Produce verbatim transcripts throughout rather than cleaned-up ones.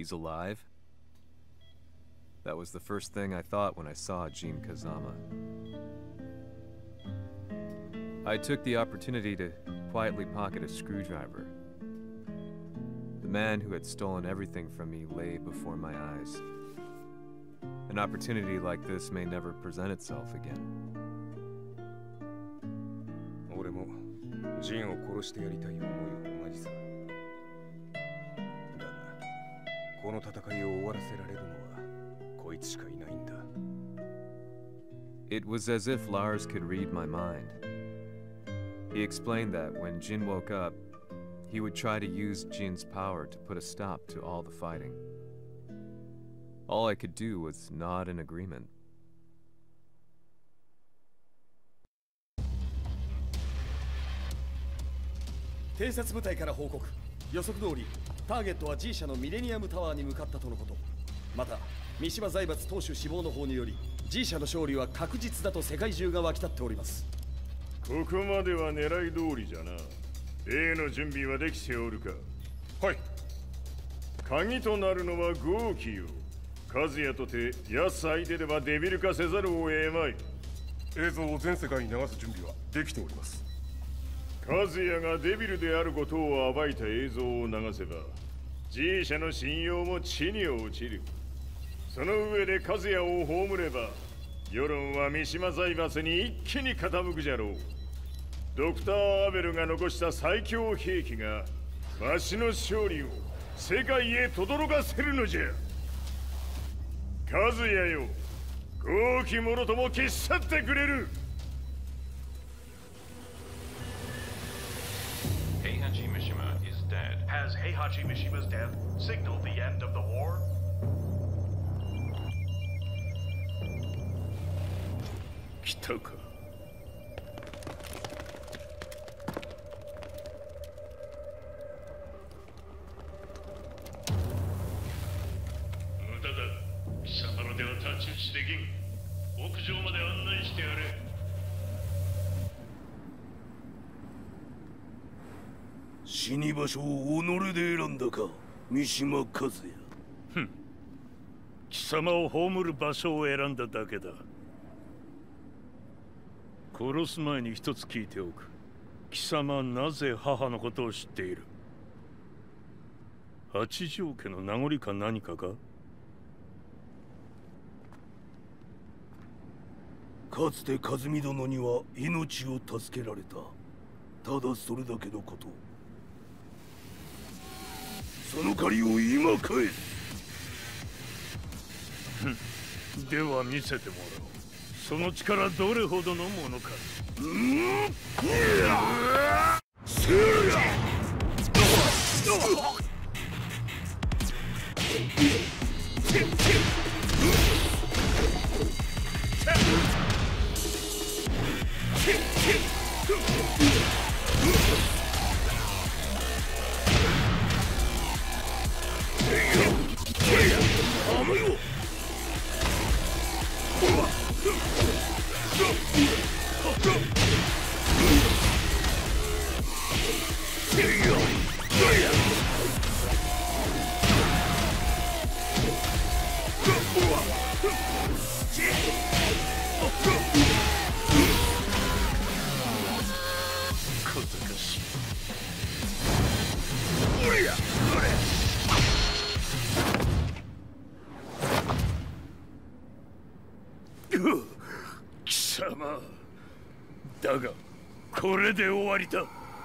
he's alive? That was the first thing I thought when I saw Jin Kazama. I took the opportunity to quietly pocket a screwdriver. The man who had stolen everything from me lay before my eyes. An opportunity like this may never present itself again. 俺もジンを殺してやりたい思いは同じさ。だが、この戦いを終わらせられるのはこいつしかいないんだ。 It was as if Lars could read my mind. He explained that when Jin woke up, he would try to use Jin's power to put a stop to all the fighting. All I could do was nod in agreement. 偵察部隊から報告。予測通り、ターゲットは G 社のミレニアムタワーに向かったとのこと。また、三島財閥当主死亡の方により、G 社の勝利は確実だと世界中が沸き立っております。 ここまでは狙い通りじゃな。A の準備はできておるか。 はい。 鍵となるのは豪気よ。和也とて奴相手ではデビル化せざるを得まい。 映像を全世界に流す準備はできております。 和也がデビルであることを暴いた映像を流せば G 社の信用も地に落ちる。その上で和也を葬れば世論は三島財閥に一気に傾くじゃろう。ドクター・アベルが残した最強兵器がわしの勝利を世界へ轟かせるのじゃ。和也よ、豪気者とも消し去ってくれる。 Heihachi Mishima is dead. Has Heihachi Mishima's death signaled the end of the war? 来たか。 無駄だ。貴様らでは太刀打ちできん。屋上まで案内してやれ。 死に場所を己で選んだか、三島和也。 ふん。貴様を葬る場所を選んだだけだ。殺す前に一つ聞いておく。貴様はなぜ母のことを知っている？八条家の名残か何かか？ かつて和美殿には命を助けられた。ただそれだけのこと。その借りを今返す。 では見せてもらおう。その力どれほどのものか。 うん。せや。 貴様だがこれで終わりだ。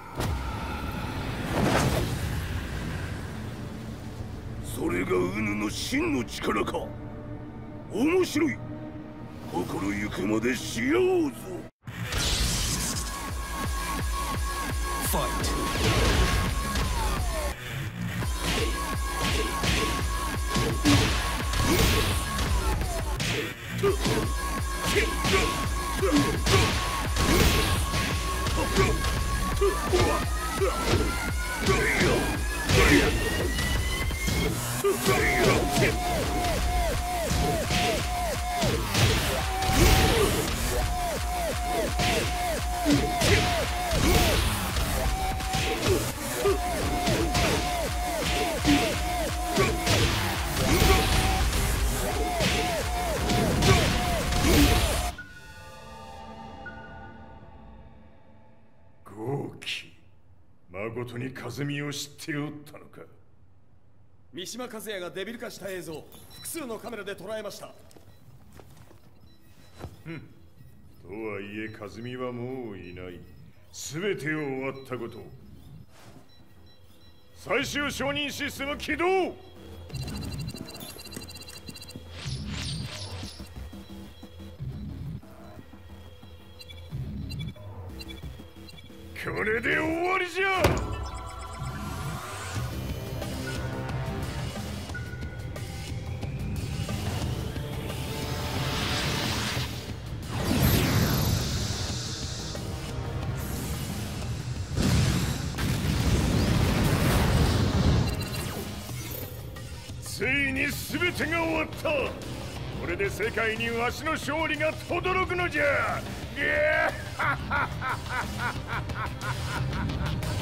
それがウヌの真の力か。面白い。心ゆくまでしようぞ。ファイト。 誠に和美を知っておったのか。 三島和也がデビル化した映像、複数のカメラで捉えました。 ふん。とはいえ和美はもういない。全てを終わったこと。最終承認システム起動。これで終わりじゃ。ついに全てが終わった。これで世界にわしの勝利が轟くのじゃ。